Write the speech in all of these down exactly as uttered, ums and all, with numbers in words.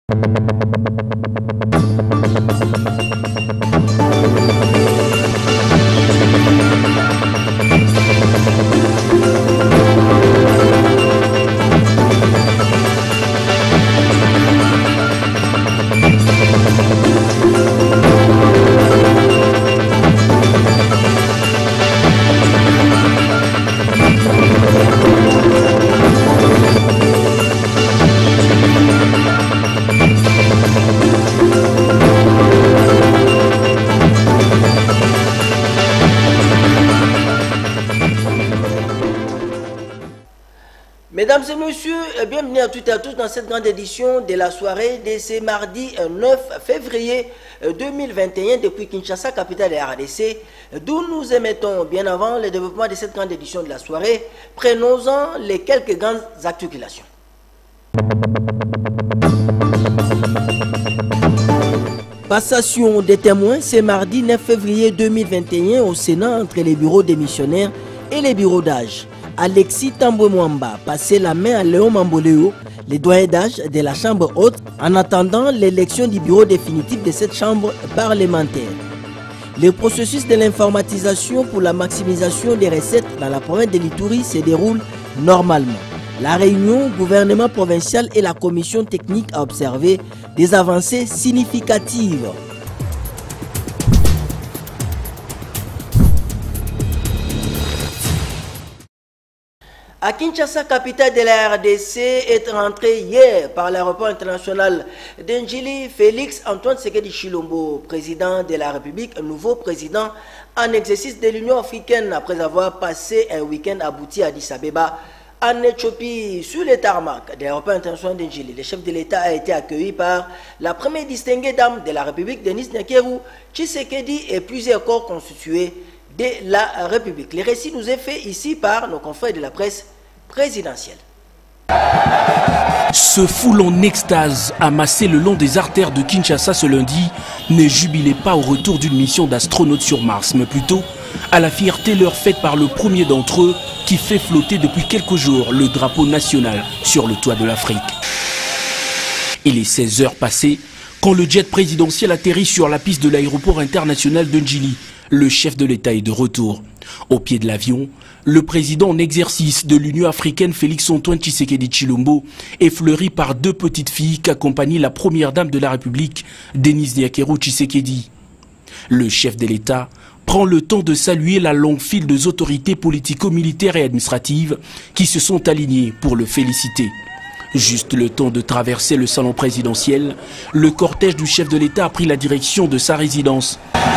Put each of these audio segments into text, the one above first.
Mesdames et messieurs, bienvenue à toutes et à tous dans cette grande édition de la soirée de ce mardi neuf février deux mille vingt et un depuis Kinshasa, capitale de la R D C, d'où nous émettons bien avant le développement de cette grande édition de la soirée. Prenons-en les quelques grandes articulations. Passation des témoins ce mardi neuf février deux mille vingt et un au Sénat entre les bureaux des missionnaires et les bureaux d'âge. Alexis Tambwe Mwamba passait la main à Léon Mamboléo, les doyens d'âge de la Chambre haute, en attendant l'élection du bureau définitif de cette Chambre parlementaire. Le processus de l'informatisation pour la maximisation des recettes dans la province de l'Ituri se déroule normalement. La réunion gouvernement provincial et la commission technique a observé des avancées significatives. À Kinshasa, capitale de la R D C, est rentré hier par l'aéroport international d'Ndjili Félix Antoine Tshisekedi Tshilombo, président de la République, nouveau président en exercice de l'Union africaine après avoir passé un week-end abouti à Addis Abeba, en Éthiopie. Sur le tarmac de l'aéroport international d'Ndjili, le chef de l'État a été accueilli par la première distinguée dame de la République, Denise Nyakeru Tshisekedi, et plusieurs corps constitués de la République. Le récit nous est fait ici par nos confrères de la presse présidentielle. Ce foule en extase amassé le long des artères de Kinshasa ce lundi ne jubilait pas au retour d'une mission d'astronautes sur Mars, mais plutôt à la fierté leur faite par le premier d'entre eux qui fait flotter depuis quelques jours le drapeau national sur le toit de l'Afrique. Il est seize heures passées quand le jet présidentiel atterrit sur la piste de l'aéroport international de Ndjili. Le chef de l'État est de retour. Au pied de l'avion, le président en exercice de l'Union africaine Félix Antoine Tshisekedi Tshilombo est fleuri par deux petites filles qu'accompagne la première dame de la République, Denise Nyakeru Tshisekedi. Le chef de l'État prend le temps de saluer la longue file des autorités politico-militaires et administratives qui se sont alignées pour le féliciter. Juste le temps de traverser le salon présidentiel, le cortège du chef de l'État a pris la direction de sa résidence.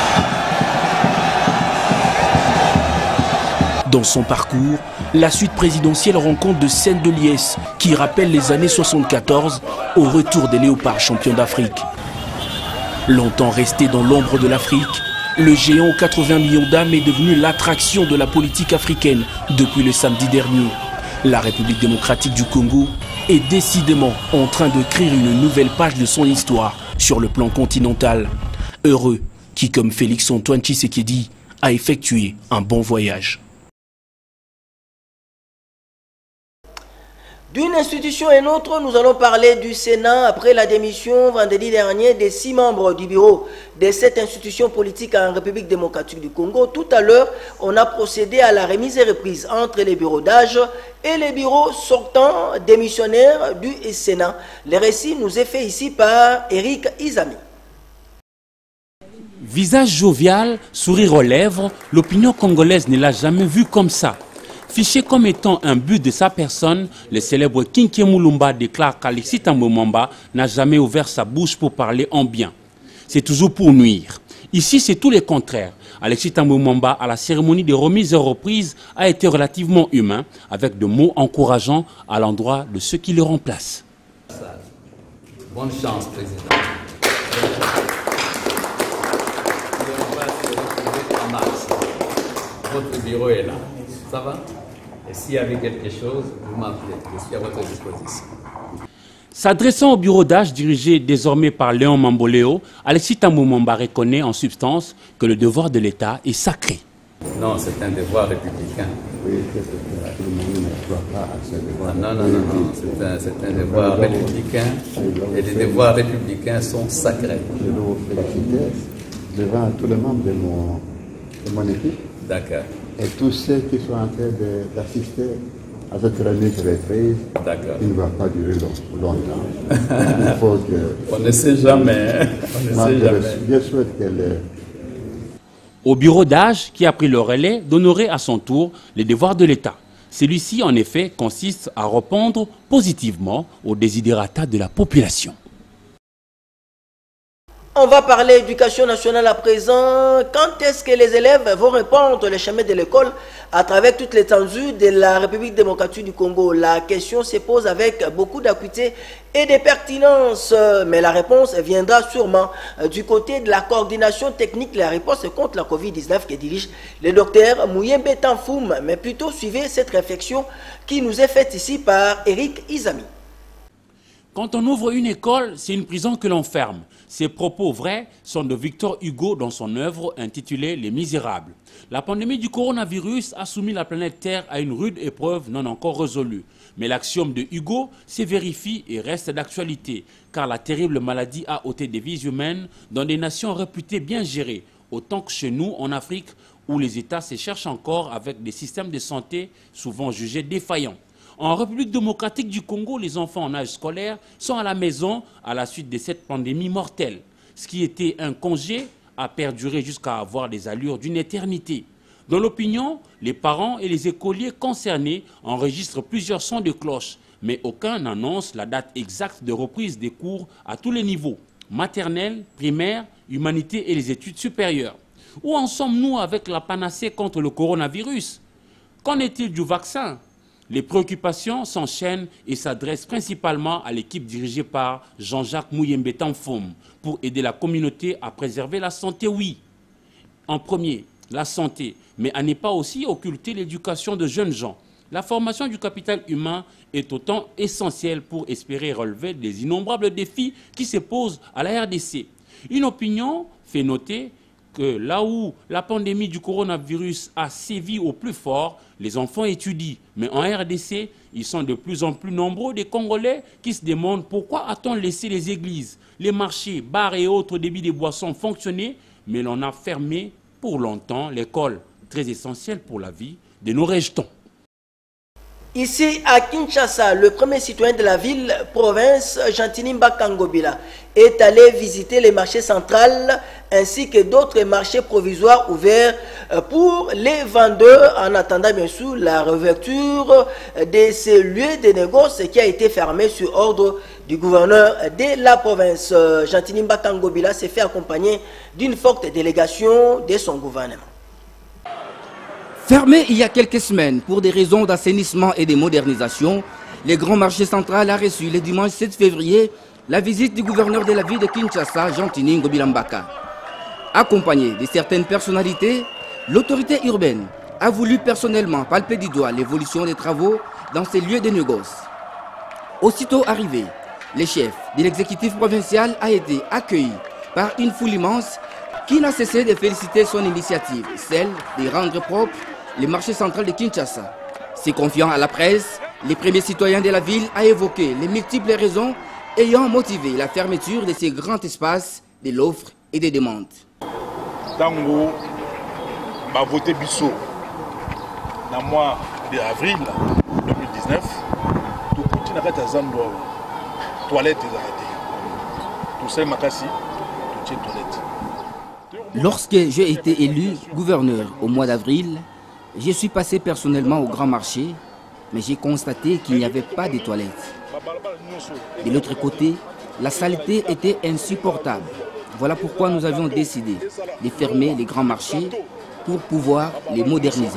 Dans son parcours, la suite présidentielle rencontre de scènes de liesse qui rappellent les années soixante-quatorze au retour des léopards champions d'Afrique. Longtemps resté dans l'ombre de l'Afrique, le géant aux quatre-vingts millions d'âmes est devenu l'attraction de la politique africaine depuis le samedi dernier. La République démocratique du Congo est décidément en train d'écrire une nouvelle page de son histoire sur le plan continental. Heureux qui, comme Félix Antoine Tshisekedi, a effectué un bon voyage. D'une institution et une autre, nous allons parler du Sénat après la démission vendredi dernier des six membres du bureau de cette institution politique en République démocratique du Congo. Tout à l'heure, on a procédé à la remise et reprise entre les bureaux d'âge et les bureaux sortants démissionnaires du Sénat. Le récit nous est fait ici par Eric Izami. Visage jovial, sourire aux lèvres, l'opinion congolaise ne l'a jamais vu comme ça. Fiché comme étant un but de sa personne, le célèbre Kinké Moulumba déclare qu'Alexis Tambwe Mwamba n'a jamais ouvert sa bouche pour parler en bien. C'est toujours pour nuire. Ici, c'est tout le contraire. Alexis Tambwe Mwamba, à la cérémonie de remise et reprise, a été relativement humain, avec de mots encourageants à l'endroit de ceux qui le remplacent. Bonne chance, président. Votre bureau est là. Ça va? Et s'il y avait quelque chose, vous m'appelez. Je suis à votre disposition. S'adressant au bureau d'âge dirigé désormais par Léon Mamboléo, Alexis Tambwe Mwamba reconnaît en substance que le devoir de l'État est sacré. Non, c'est un devoir républicain. crois pas à ce devoir. Ah, non, non, non, non, c'est un, c'est un devoir républicain et les devoirs républicains sont sacrés. Je veux vous féliciter devant tous les membres de mon, de mon équipe. D'accord. Et tous ceux qui sont en train d'assister à cette remise de reprise, qui ne va pas durer long, longtemps. Il faut que... On ne sait jamais. On ne Non, sait je, jamais. je souhaite qu'elle... Au bureau d'âge, qui a pris le relais d'honorer à son tour les devoirs de l'État. Celui-ci, en effet, consiste à répondre positivement aux desiderata de la population. On va parler éducation nationale à présent. Quand est-ce que les élèves vont reprendre le chemin de l'école à travers toute l'étendue de la République démocratique du Congo? La question se pose avec beaucoup d'acuité et de pertinence, mais la réponse viendra sûrement du côté de la coordination technique de la réponse contre la COVID dix-neuf que dirige le docteur Mouyembe Tanfoum. Mais plutôt suivez cette réflexion qui nous est faite ici par Eric Izami. Quand on ouvre une école, c'est une prison que l'on ferme. Ces propos vrais sont de Victor Hugo dans son œuvre intitulée « Les Misérables ». La pandémie du coronavirus a soumis la planète Terre à une rude épreuve non encore résolue. Mais l'axiome de Hugo se vérifie et reste d'actualité, car la terrible maladie a ôté des vies humaines dans des nations réputées bien gérées, autant que chez nous en Afrique, où les États se cherchent encore avec des systèmes de santé souvent jugés défaillants. En République démocratique du Congo, les enfants en âge scolaire sont à la maison à la suite de cette pandémie mortelle. Ce qui était un congé a perduré jusqu'à avoir des allures d'une éternité. Dans l'opinion, les parents et les écoliers concernés enregistrent plusieurs sons de cloche, mais aucun n'annonce la date exacte de reprise des cours à tous les niveaux, maternelle, primaire, humanité et les études supérieures. Où en sommes-nous avec la panacée contre le coronavirus? Qu'en est-il du vaccin? Les préoccupations s'enchaînent et s'adressent principalement à l'équipe dirigée par Jean-Jacques Mouyembe Tanfoum pour aider la communauté à préserver la santé, oui. En premier, la santé, mais à ne pas aussi occulter l'éducation de jeunes gens. La formation du capital humain est autant essentielle pour espérer relever des innombrables défis qui se posent à la R D C. Une opinion fait noter que là où la pandémie du coronavirus a sévi au plus fort, les enfants étudient. Mais en R D C, ils sont de plus en plus nombreux des Congolais qui se demandent pourquoi a-t-on laissé les églises, les marchés, bars et autres débits de boissons fonctionner, mais l'on a fermé pour longtemps l'école, très essentielle pour la vie de nos rejetons. Ici à Kinshasa, le premier citoyen de la ville-province, Jantinimba Kangobila, est allé visiter les marchés centrales ainsi que d'autres marchés provisoires ouverts pour les vendeurs en attendant bien sûr la réouverture de ces lieux de négoce qui a été fermé sur ordre du gouverneur de la province. Jantinimba Kangobila s'est fait accompagner d'une forte délégation de son gouvernement. Fermé il y a quelques semaines pour des raisons d'assainissement et de modernisation, le grand marché central a reçu le dimanche sept février la visite du gouverneur de la ville de Kinshasa, Jean-Tini Ngobila Mbaka. Accompagné de certaines personnalités, l'autorité urbaine a voulu personnellement palper du doigt l'évolution des travaux dans ces lieux de négoce. Aussitôt arrivé, le chef de l'exécutif provincial a été accueilli par une foule immense qui n'a cessé de féliciter son initiative, celle de rendre propre le marché central de Kinshasa. Se confiant à la presse, le premier citoyen de la ville a évoqué les multiples raisons ayant motivé la fermeture de ces grands espaces de l'offre et des demandes. Tango va voter Bissot dans le mois d'avril deux mille dix-neuf. Tout petit n'a pas de toilette tout ça makasi tout toilette. Lorsque j'ai été élu gouverneur au mois d'avril, je suis passé personnellement au grand marché, mais j'ai constaté qu'il n'y avait pas de toilettes. De l'autre côté, la saleté était insupportable. Voilà pourquoi nous avions décidé de fermer les grands marchés pour pouvoir les moderniser.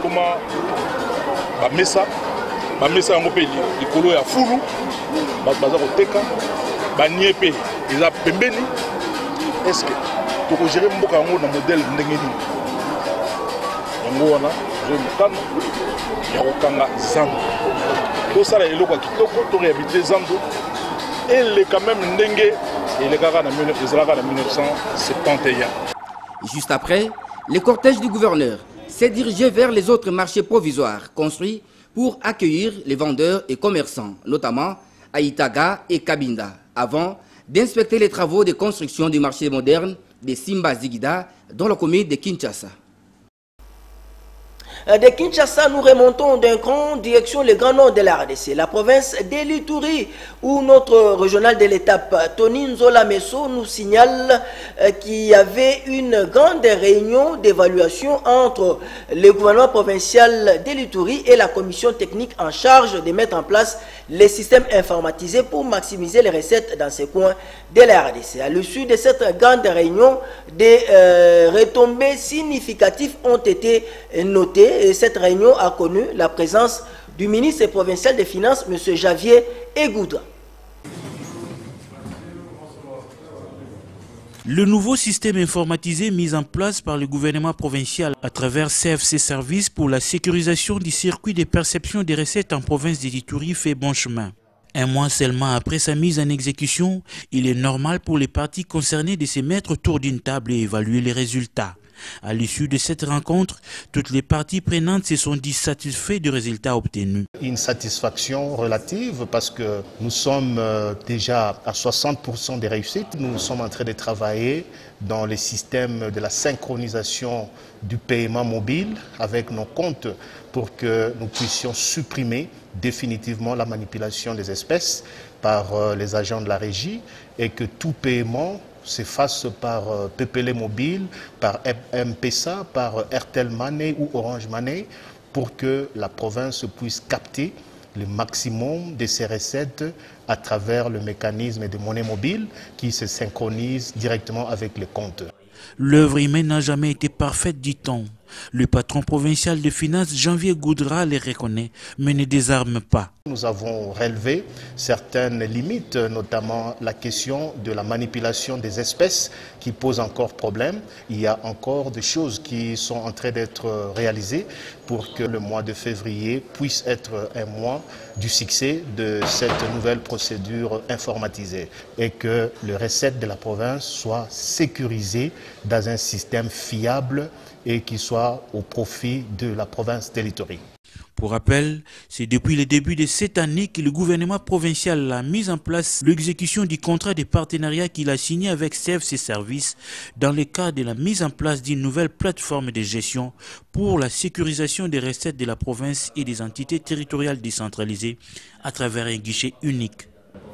Est-ce que tu peux gérer mon modèle ndengeni yango wana je mutana ya kokanga zando to sala eloko kitoko to réhabiliter zando et le quand même ndenge et les gars na mille neuf cent soixante et un. Juste après, le cortège du gouverneur s'est dirigé vers les autres marchés provisoires construits pour accueillir les vendeurs et commerçants, notamment à Itaga et Kabinda, avant d'inspecter les travaux de construction du marché moderne de Simba Zigida dans la commune de Kinshasa. De Kinshasa, nous remontons d'un cran direction le Grand Nord de la R D C, la province de l'Ituri, où notre régional de l'étape, Tony Nzola Messo, nous signale qu'il y avait une grande réunion d'évaluation entre le gouvernement provincial de l'Ituri et la commission technique en charge de mettre en place les systèmes informatisés pour maximiser les recettes dans ces coins de la R D C. À l'issue de cette grande réunion, des euh, retombées significatives ont été notées. Et cette réunion a connu la présence du ministre provincial des Finances, M. Javier Egoudra. Le nouveau système informatisé mis en place par le gouvernement provincial à travers C F C Services pour la sécurisation du circuit de perception des recettes en province de l'Ituri fait bon chemin. Un mois seulement après sa mise en exécution, il est normal pour les parties concernées de se mettre autour d'une table et évaluer les résultats. À l'issue de cette rencontre, toutes les parties prenantes se sont dit satisfaits du résultat obtenu. Une satisfaction relative parce que nous sommes déjà à soixante pour cent des réussites. Nous sommes en train de travailler dans les systèmes de la synchronisation du paiement mobile avec nos comptes pour que nous puissions supprimer définitivement la manipulation des espèces par les agents de la régie et que tout paiement se fasse par P P L Mobile, par M P S A, par Airtel Money ou Orange Money, pour que la province puisse capter le maximum de ses recettes à travers le mécanisme de monnaie mobile qui se synchronise directement avec les comptes. L'œuvre humaine n'a jamais été parfaite, dit-on. Le patron provincial des finances, Janvier Goudra, les reconnaît, mais ne désarme pas. Nous avons relevé certaines limites, notamment la question de la manipulation des espèces qui pose encore problème. Il y a encore des choses qui sont en train d'être réalisées pour que le mois de février puisse être un mois du succès de cette nouvelle procédure informatisée et que les recettes de la province soient sécurisées dans un système fiable et qui soit au profit de la province de l'Ituri. Pour rappel, c'est depuis le début de cette année que le gouvernement provincial a mis en place l'exécution du contrat de partenariat qu'il a signé avec C F C Services dans le cadre de la mise en place d'une nouvelle plateforme de gestion pour la sécurisation des recettes de la province et des entités territoriales décentralisées à travers un guichet unique.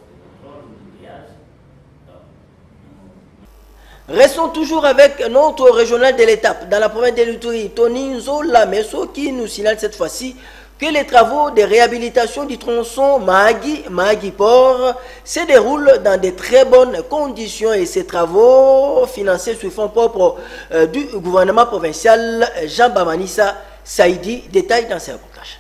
Restons toujours avec notre régional de l'étape dans la province de l'Ituri, Tony Nzola Messo, qui nous signale cette fois-ci que les travaux de réhabilitation du tronçon Mahagi, Mahagi Port se déroulent dans de très bonnes conditions et ces travaux financés sur fonds propres euh, du gouvernement provincial. Jean Bamanissa Saïdi détaille dans ses reportages.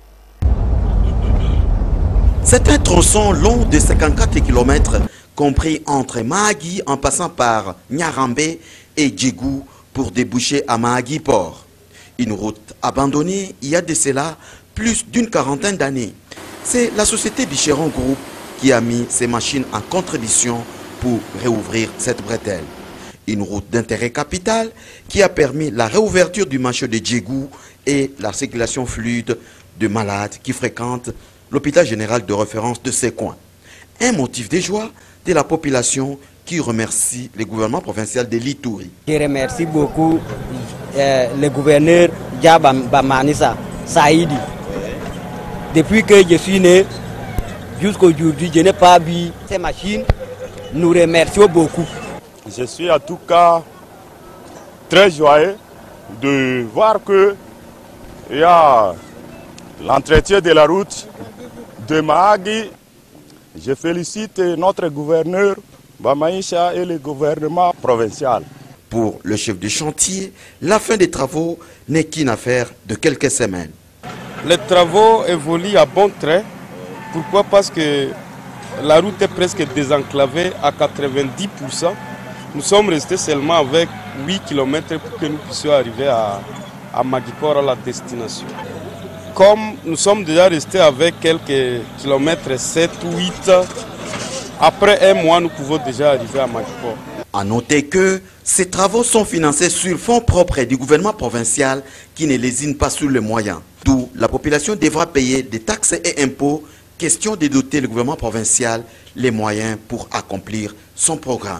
C'est un tronçon long de cinquante-quatre kilomètres compris entre Mahagi en passant par Nyarambe et Djigou pour déboucher à Mahagi Port. Une route abandonnée il y a de cela plus d'une quarantaine d'années. C'est la société Bicheron Group qui a mis ses machines en contribution pour réouvrir cette bretelle. Une route d'intérêt capital qui a permis la réouverture du marché de Djigou et la circulation fluide de malades qui fréquentent l'hôpital général de référence de ces coins. Un motif de joie de la population qui remercie le gouvernement provincial de l'Ituri. Je remercie beaucoup euh, le gouverneur Bamanissa Saïdi. Depuis que je suis né, jusqu'à aujourd'hui, je n'ai pas vu ces machines. Nous remercions beaucoup. Je suis en tout cas très joyeux de voir que il y a l'entretien de la route de Mahagi. Je félicite notre gouverneur Bamaïcha et le gouvernement provincial. Pour le chef de chantier, la fin des travaux n'est qu'une affaire de quelques semaines. Les travaux évoluent à bon train. Pourquoi? Parce que la route est presque désenclavée à quatre-vingt-dix pour cent. Nous sommes restés seulement avec huit kilomètres pour que nous puissions arriver à, à Magipor, à la destination. Comme nous sommes déjà restés avec quelques kilomètres, sept ou huit, après un mois, nous pouvons déjà arriver à Magipor. À noter que ces travaux sont financés sur fonds propres du gouvernement provincial qui ne lésine pas sur les moyens. D'où la population devra payer des taxes et impôts, question de doter le gouvernement provincial les moyens pour accomplir son programme.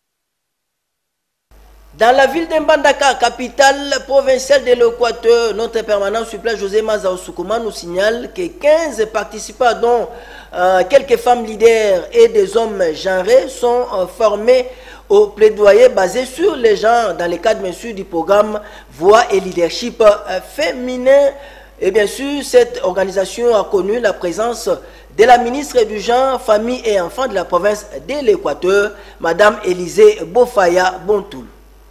Dans la ville d'Mbandaka, capitale provinciale de l'Équateur, notre permanent sur place José Mazao Soukouma nous signale que quinze participants, dont euh, quelques femmes leaders et des hommes genrés, sont euh, formés au plaidoyer basé sur les genres dans le cadre bien sûr du programme Voix et Leadership euh, féminin. Et bien sûr, cette organisation a connu la présence de la ministre du Genre, Famille et Enfants de la province de l'Équateur, Madame Élisée Bofaya Bontoul.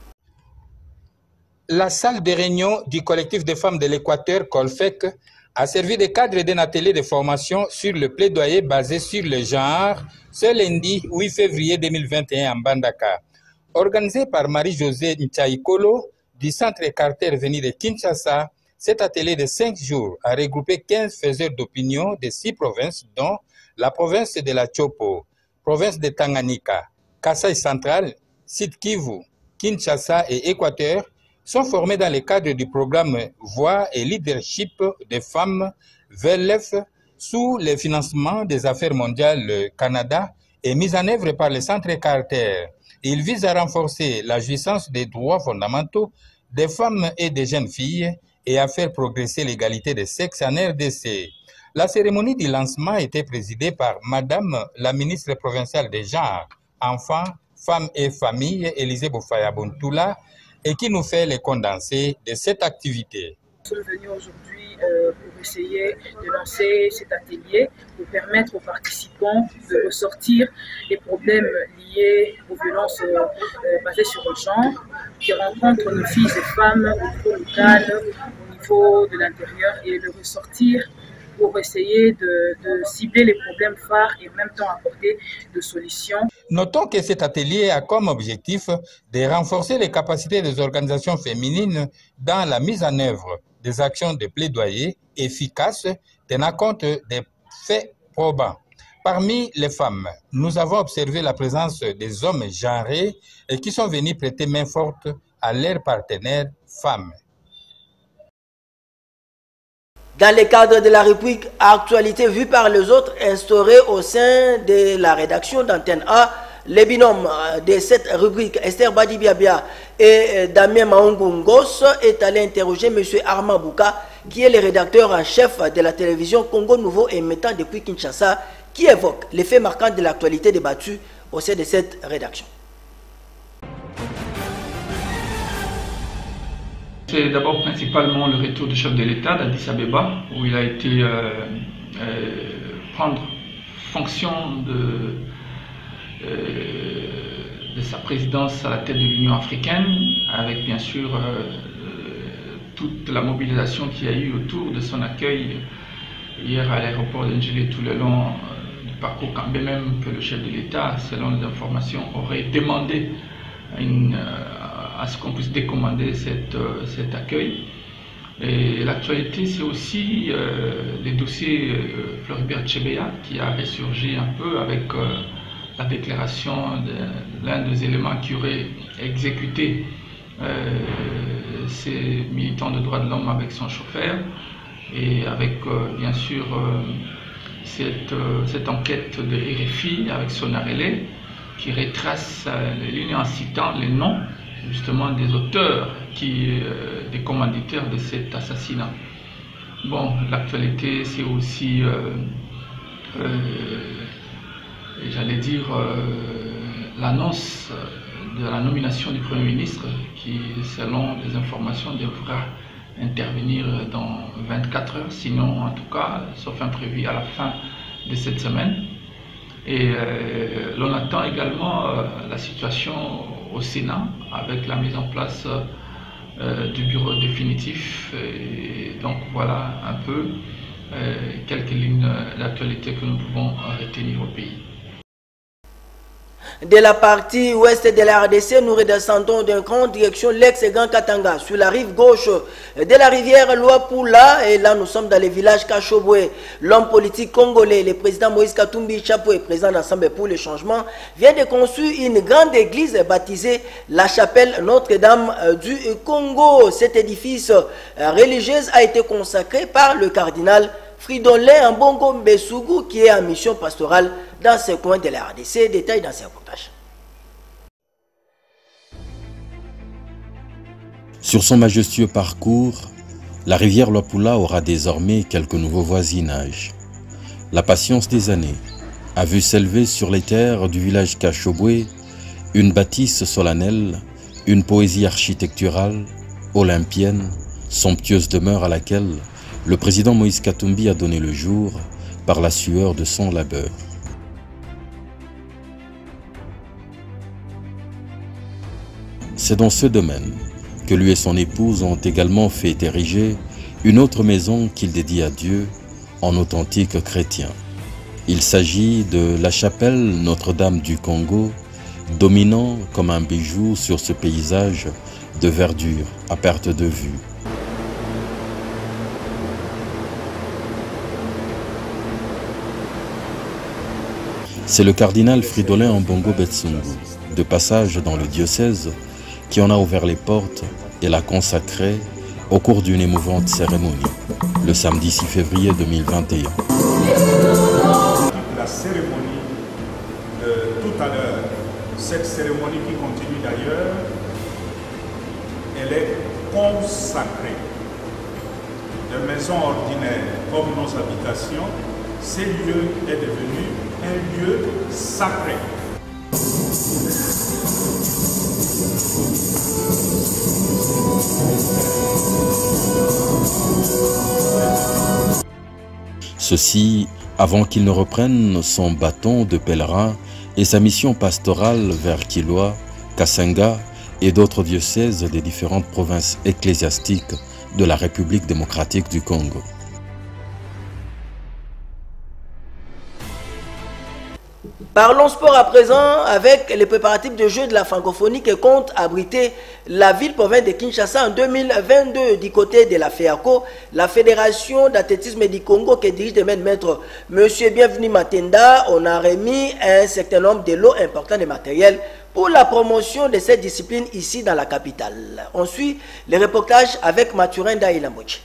La salle de réunion du collectif des femmes de l'Équateur, Colfec, a servi de cadre d'un atelier de formation sur le plaidoyer basé sur le genre ce lundi huit février deux mille vingt et un à Mbandaka. Organisé par Marie-Josée Nchaïkolo du Centre Carter venu de Kinshasa, cet atelier de cinq jours a regroupé quinze faiseurs d'opinion de six provinces, dont la province de la Chopo, province de Tanganyika, Kasaï central, Sud Kivu, Kinshasa et Équateur, sont formés dans le cadre du programme Voix et Leadership des femmes V L F sous le financement des Affaires mondiales Canada et mis en œuvre par le Centre Carter. Il vise à renforcer la jouissance des droits fondamentaux des femmes et des jeunes filles et à faire progresser l'égalité des sexes en R D C. La cérémonie du lancement était présidée par Madame la ministre provinciale des Genres, Enfants, Femmes et Familles, Élisée Bofaya Bontoula, et qui nous fait les condensés de cette activité. Nous sommes venus aujourd'hui euh, pour essayer de lancer cet atelier, pour permettre aux participants de ressortir les problèmes liés aux violences euh, basées sur le genre, qui rencontrent nos filles et femmes au niveau local, au niveau de l'intérieur, et de ressortir pour essayer de, de cibler les problèmes phares et en même temps apporter des solutions. Notons que cet atelier a comme objectif de renforcer les capacités des organisations féminines dans la mise en œuvre des actions de plaidoyer efficaces tenant compte des faits probants. Parmi les femmes, nous avons observé la présence des hommes genrés et qui sont venus prêter main forte à leurs partenaires femmes. Dans le cadre de la rubrique Actualité vue par les autres, instaurée au sein de la rédaction d'Antenne A, les binômes de cette rubrique, Esther Badibiabia et Damien Maungungos, est allé interroger M. Armand Bouka, qui est le rédacteur en chef de la télévision Congo Nouveau émettant depuis Kinshasa, qui évoque les faits marquants de l'actualité débattue au sein de cette rédaction. C'est d'abord principalement le retour du chef de l'État d'Addis Abeba, où il a été euh, euh, prendre fonction de, euh, de sa présidence à la tête de l'Union africaine, avec bien sûr euh, toute la mobilisation qu'il y a eu autour de son accueil hier à l'aéroport d'Ngélé tout le long euh, du parcours, quand bien même que le chef de l'État, selon les informations, aurait demandé une... Euh, à ce qu'on puisse décommander cette, euh, cet accueil. Et l'actualité, c'est aussi euh, les dossiers euh, Floribert Chebeya qui a ressurgi un peu avec euh, la déclaration de l'un des éléments qui aurait exécuté euh, ces militants de droits de l'homme avec son chauffeur, et avec euh, bien sûr euh, cette, euh, cette enquête de R F I avec Sonarelé qui retrace euh, les lignes en citant les noms justement des auteurs, qui, euh, des commanditaires de cet assassinat. Bon, l'actualité, c'est aussi, euh, euh, j'allais dire, euh, l'annonce de la nomination du Premier ministre, qui, selon les informations, devra intervenir dans vingt-quatre heures, sinon, en tout cas, sauf imprévu, à la fin de cette semaine. Et euh, l'on attend également euh, la situation au Sénat avec la mise en place euh, du bureau définitif. Et donc voilà un peu euh, quelques lignes d'actualité que nous pouvons retenir au pays. De la partie ouest de la R D C, nous redescendons d'un grand direction l'ex-Grand Katanga, sur la rive gauche de la rivière Luapula. Et là, nous sommes dans le village Kachobwe. L'homme politique congolais, le président Moïse Katumbi Chapwe, président d'Ensemble pour le changement, vient de construire une grande église baptisée la chapelle Notre-Dame du Congo. Cet édifice religieux a été consacré par le cardinal Fridolin Mbongo Mbesougou, qui est en mission pastorale dans ce coin de la R D C. Détail dans ce reportage. Sur son majestueux parcours, la rivière Luapula aura désormais quelques nouveaux voisinages. La patience des années a vu s'élever sur les terres du village Kachobwe une bâtisse solennelle, une poésie architecturale, olympienne, somptueuse demeure à laquelle le président Moïse Katumbi a donné le jour par la sueur de son labeur. C'est dans ce domaine que lui et son épouse ont également fait ériger une autre maison qu'il dédie à Dieu en authentique chrétien. Il s'agit de la chapelle Notre-Dame du Congo, dominant comme un bijou sur ce paysage de verdure à perte de vue. C'est le cardinal Fridolin Mbongo Mbesougou, de passage dans le diocèse, qui en a ouvert les portes et l'a consacré au cours d'une émouvante cérémonie, le samedi six février deux mille vingt et un. La cérémonie de tout à l'heure, cette cérémonie qui continue d'ailleurs, elle est consacrée. De maison ordinaire comme nos habitations, ce lieu est devenu un lieu sacré. Ceci avant qu'il ne reprenne son bâton de pèlerin et sa mission pastorale vers Kilwa, Kassenga et d'autres diocèses des différentes provinces ecclésiastiques de la République démocratique du Congo. Parlons sport à présent avec les préparatifs de Jeux de la francophonie qui compte abriter la ville-province de Kinshasa en deux mille vingt-deux. Du côté de la FEACO, la Fédération d'athlétisme du Congo qui dirige de même maître M. Bienvenu Matenda, on a remis un certain nombre de lots importants de matériel pour la promotion de cette discipline ici dans la capitale. On suit les reportages avec Mathurin Daïlambochi.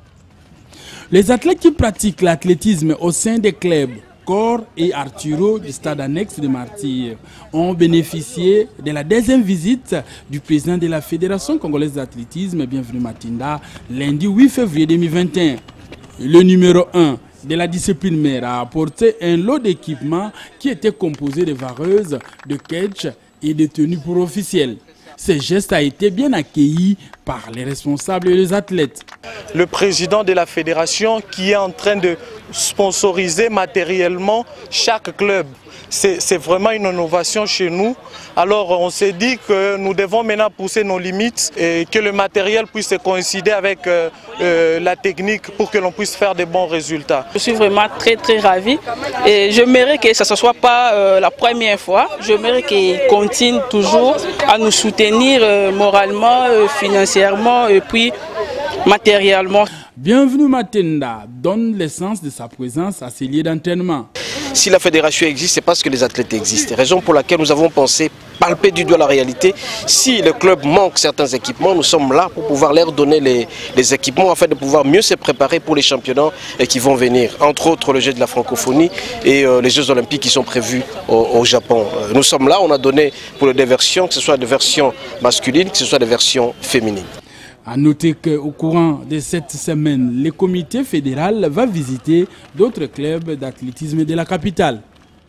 Les athlètes qui pratiquent l'athlétisme au sein des clubs Corps et Arturo du stade annexe de Martyrs ont bénéficié de la deuxième visite du président de la Fédération congolaise d'athlétisme, Bienvenu Matenda, lundi huit février deux mille vingt et un. Le numéro un de la discipline mère a apporté un lot d'équipements qui était composé de vareuses, de catch et de tenues pour officiels. Ce geste a été bien accueilli par les responsables et les athlètes. Le président de la fédération qui est en train de sponsoriser matériellement chaque club. C'est vraiment une innovation chez nous. Alors on s'est dit que nous devons maintenant pousser nos limites et que le matériel puisse coïncider avec euh, euh, la technique pour que l'on puisse faire de bons résultats. Je suis vraiment très très ravie et j'aimerais que ça ne soit pas euh, la première fois. J'aimerais qu'ils continuent toujours à nous soutenir euh, moralement, euh, financièrement et puis matériellement. Bienvenu Matenda donne l'essence de sa présence à ces lieux d'entraînement. Si la fédération existe, c'est parce que les athlètes existent. Raison pour laquelle nous avons pensé palper du doigt la réalité. Si le club manque certains équipements, nous sommes là pour pouvoir leur donner les, les équipements afin de pouvoir mieux se préparer pour les championnats qui vont venir. Entre autres, le jeu de la francophonie et euh, les Jeux olympiques qui sont prévus au, au Japon. Euh, nous sommes là, on a donné pour les deux versions, que ce soit des versions masculines, que ce soit des versions féminines. A noter qu'au courant de cette semaine, le comité fédéral va visiter d'autres clubs d'athlétisme de la capitale.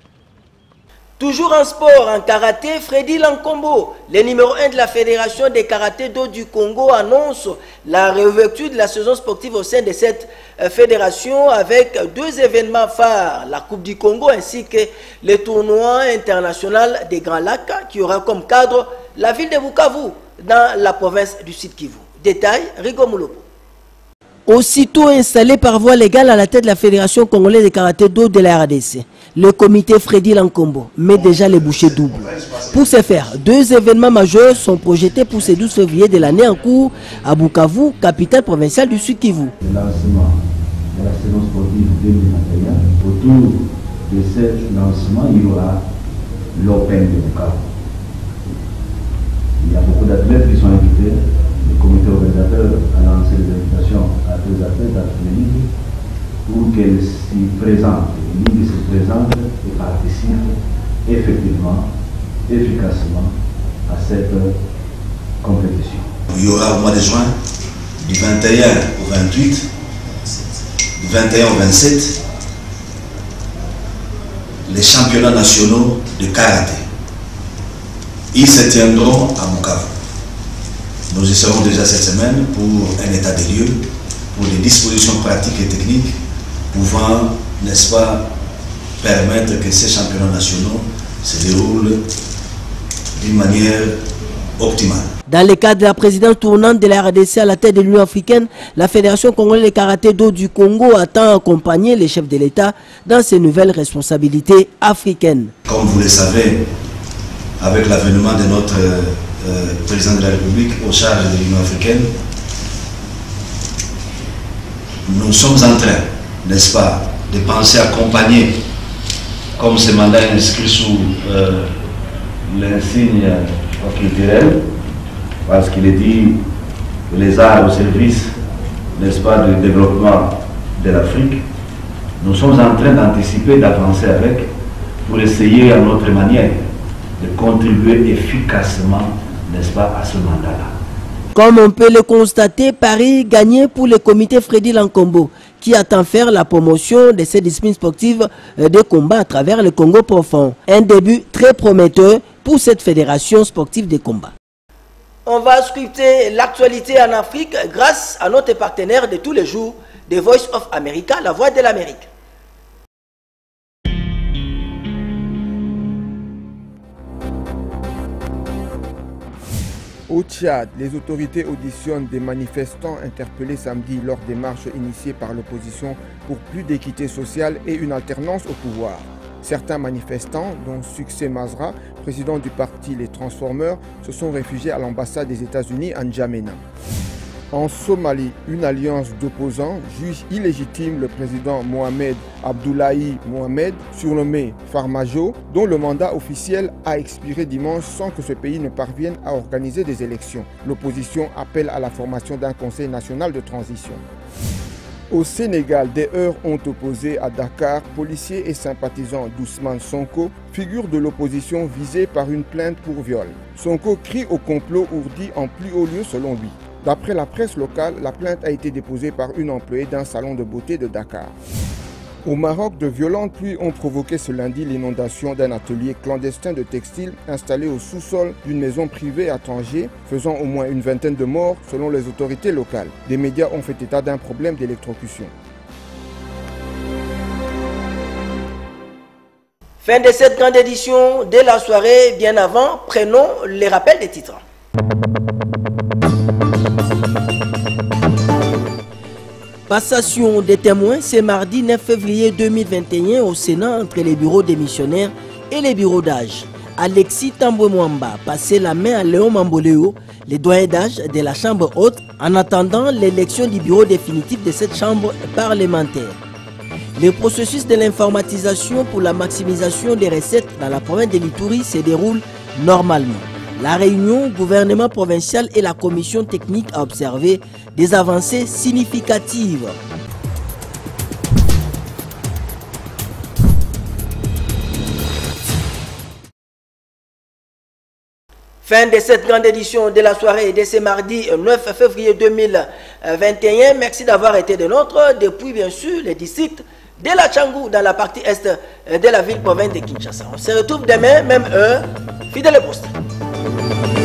Toujours en sport, en karaté, Freddy Lankombo, le numéro un de la Fédération des karaté do du Congo, annonce la réouverture de la saison sportive au sein de cette fédération avec deux événements phares, la Coupe du Congo ainsi que le tournoi international des Grands Lacs qui aura comme cadre la ville de Bukavu dans la province du Sud Kivu. Détail, Rigo Moulopo. Aussitôt installé par voie légale à la tête de la Fédération congolaise de karaté-do de la R D C, le comité Freddy Lankombo met déjà les bouchées doubles. Pour ce faire, deux événements majeurs sont projetés pour ce douze février de l'année en cours à Bukavu, capitale provinciale du Sud-Kivu. Le lancement de la saison sportive deux mille vingt et un, autour de ce lancement, il y aura l'Open de Bukavu. Il y a beaucoup d'athlètes qui sont invités. Le comité organisateur a lancé des invitations à tous les athlètes d'athlétisme pour qu'elles s'y présentent, les ligues se présentent et participent effectivement, efficacement à cette compétition. Il y aura au mois de juin, du vingt et un au vingt-huit, du vingt et un au vingt-sept, les championnats nationaux de karaté. Ils se tiendront à Bukavu. Nous y serons déjà cette semaine pour un état des lieux, pour des dispositions pratiques et techniques pouvant, n'est-ce pas, permettre que ces championnats nationaux se déroulent d'une manière optimale. Dans le cadre de la présidence tournante de la R D C à la tête de l'Union africaine, la Fédération congolaise de karaté-do du Congo attend accompagner les chefs de l'État dans ces nouvelles responsabilités africaines. Comme vous le savez, avec l'avènement de notre euh, président de la République aux charges de l'Union africaine, nous sommes en train, n'est-ce pas, de penser accompagner, comme ce mandat est inscrit sous euh, l'insigne culturel, parce qu'il est dit les arts au service, n'est-ce pas, du développement de l'Afrique. Nous sommes en train d'anticiper, d'avancer avec, pour essayer à notre manière de contribuer efficacement, n'est-ce pas, à ce mandat-là. Comme on peut le constater, Paris gagné pour le comité Freddy Lankombo, qui attend faire la promotion de ces disciplines sportives de combat à travers le Congo profond. Un début très prometteur pour cette fédération sportive de combat. On va sculpter l'actualité en Afrique grâce à notre partenaire de tous les jours, The Voice of America, la voix de l'Amérique. Au Tchad, les autorités auditionnent des manifestants interpellés samedi lors des marches initiées par l'opposition pour plus d'équité sociale et une alternance au pouvoir. Certains manifestants, dont Succès Mazra, président du parti Les Transformeurs, se sont réfugiés à l'ambassade des États-Unis à N'Djamena. En Somalie, une alliance d'opposants juge illégitime le président Mohamed Abdullahi Mohamed, surnommé Farmajo, dont le mandat officiel a expiré dimanche sans que ce pays ne parvienne à organiser des élections. L'opposition appelle à la formation d'un conseil national de transition. Au Sénégal, des heurts ont opposé à Dakar policiers et sympathisants d'Ousmane Sonko, figure de l'opposition visée par une plainte pour viol. Sonko crie au complot ourdi en plus haut lieu selon lui. D'après la presse locale, la plainte a été déposée par une employée d'un salon de beauté de Dakar. Au Maroc, de violentes pluies ont provoqué ce lundi l'inondation d'un atelier clandestin de textile installé au sous-sol d'une maison privée à Tanger, faisant au moins une vingtaine de morts selon les autorités locales. Des médias ont fait état d'un problème d'électrocution. Fin de cette grande édition de la soirée. Bien avant, prenons les rappels des titres. Passation des témoins ce mardi neuf février deux mille vingt et un au Sénat entre les bureaux des missionnaires et les bureaux d'âge. Alexis Tambwe-Mwamba passait la main à Léon Mamboléo, les doyens d'âge de la Chambre haute, en attendant l'élection du bureau définitif de cette Chambre parlementaire. Le processus de l'informatisation pour la maximisation des recettes dans la province de l'Ituri se déroule normalement. La réunion gouvernement provincial et la commission technique a observé des avancées significatives. Fin de cette grande édition de la soirée de ce mardi neuf février deux mille vingt et un. Merci d'avoir été de nôtres depuis bien sûr les districts de la Tchangou dans la partie est de la ville province de Kinshasa. On se retrouve demain, même heure, fidèle poste.